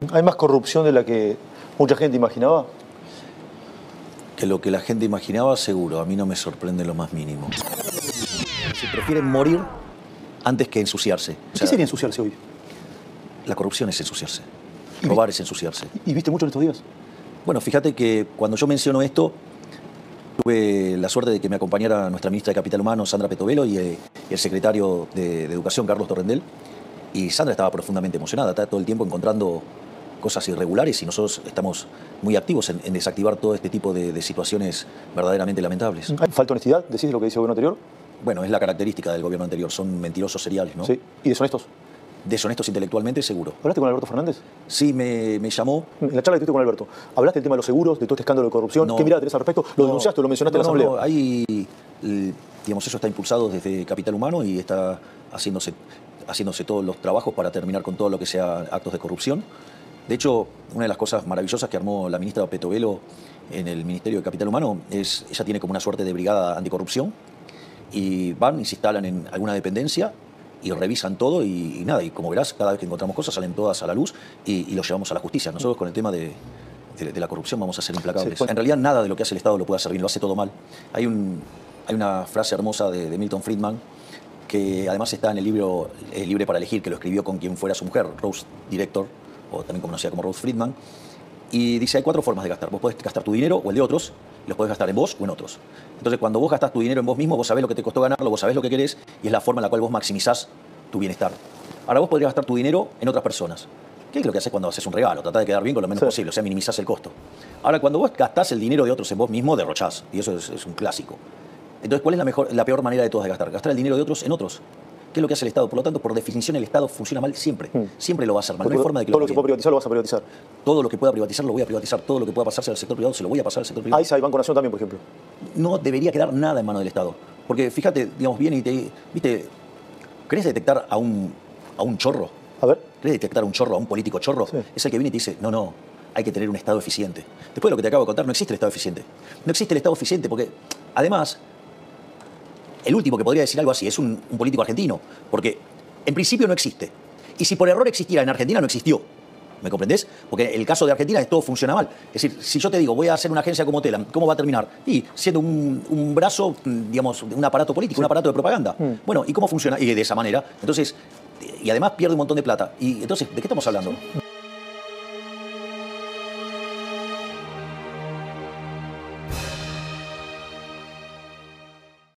¿Hay más corrupción de la que mucha gente imaginaba? Que lo que la gente imaginaba, seguro. A mí no me sorprende lo más mínimo. Se prefieren morir antes que ensuciarse. ¿Qué sería ensuciarse hoy? La corrupción es ensuciarse. Robar es ensuciarse. ¿Y viste mucho en estos días? Bueno, fíjate que cuando yo menciono esto, tuve la suerte de que me acompañara nuestra ministra de Capital Humano, Sandra Petovelo, y el secretario de Educación, Carlos Torrendel. Y Sandra estaba profundamente emocionada, está todo el tiempo encontrando cosas irregulares y nosotros estamos muy activos en desactivar todo este tipo de situaciones verdaderamente lamentables. ¿Hay falta de honestidad? ¿Decís lo que dice el gobierno anterior? Bueno, es la característica del gobierno anterior, son mentirosos seriales, ¿no? Sí. ¿Y deshonestos? Deshonestos intelectualmente, seguro. ¿Hablaste con Alberto Fernández? Sí, me llamó. En la charla que tuviste con Alberto, ¿hablaste del tema de los seguros, de todo este escándalo de corrupción? No. ¿Qué mirada tenés al respecto? ¿Lo denunciaste o lo mencionaste en la Asamblea? No, ahí, digamos, eso está impulsado desde Capital Humano y está haciéndose todos los trabajos para terminar con todo lo que sea actos de corrupción. De hecho, una de las cosas maravillosas que armó la ministra Petovelo en el Ministerio de Capital Humano es, ella tiene como una suerte de brigada anticorrupción y van y se instalan en alguna dependencia y revisan todo y nada, y como verás, cada vez que encontramos cosas salen todas a la luz y los llevamos a la justicia. Nosotros con el tema de la corrupción vamos a ser implacables. Sí, en realidad nada de lo que hace el Estado lo puede hacer bien, lo hace todo mal. Hay una frase hermosa de Milton Friedman que además está en el libro Libre para elegir, que lo escribió con quien fuera su mujer, Rose Director, o también conocida como Rose Friedman, y dice, hay 4 formas de gastar. Vos podés gastar tu dinero o el de otros, y los podés gastar en vos o en otros. Entonces, cuando vos gastás tu dinero en vos mismo, vos sabés lo que te costó ganarlo, vos sabés lo que querés, y es la forma en la cual vos maximizás tu bienestar. Ahora, vos podrías gastar tu dinero en otras personas. ¿Qué es lo que haces cuando haces un regalo? Tratás de quedar bien con lo menos posible, o sea, minimizás el costo. Ahora, cuando vos gastás el dinero de otros en vos mismo, derrochás, y eso es un clásico. Entonces, ¿cuál es la peor manera de todas de gastar? Gastar el dinero de otros en otros. ¿Qué es lo que hace el Estado? Por lo tanto, por definición, el Estado funciona mal siempre. Siempre lo va a hacer mal. No hay forma de que todo lo que pueda privatizar lo vas a privatizar. Todo lo que pueda privatizar lo voy a privatizar. Todo lo que pueda pasarse al sector privado se lo voy a pasar al sector privado. AISA y Banco Nación también, por ejemplo. No debería quedar nada en manos del Estado. Porque fíjate, digamos, viene y te... ¿Viste? ¿Querés detectar a un chorro? A ver. ¿Querés detectar a un chorro, a un político chorro? Sí. Es el que viene y te dice, no, hay que tener un Estado eficiente. Después de lo que te acabo de contar, no existe el Estado eficiente. No existe el Estado eficiente porque, además, el último que podría decir algo así es un político argentino. Porque, en principio, no existe. Y si por error existiera en Argentina, no existió. ¿Me comprendés? Porque el caso de Argentina es todo funciona mal. Es decir, si yo te digo, voy a hacer una agencia como Telam, ¿cómo va a terminar? Y siendo un brazo, digamos, de un aparato político, un aparato de propaganda. Bueno, ¿y cómo funciona? Y de esa manera. Entonces, y además pierde un montón de plata. Y entonces, ¿de qué estamos hablando?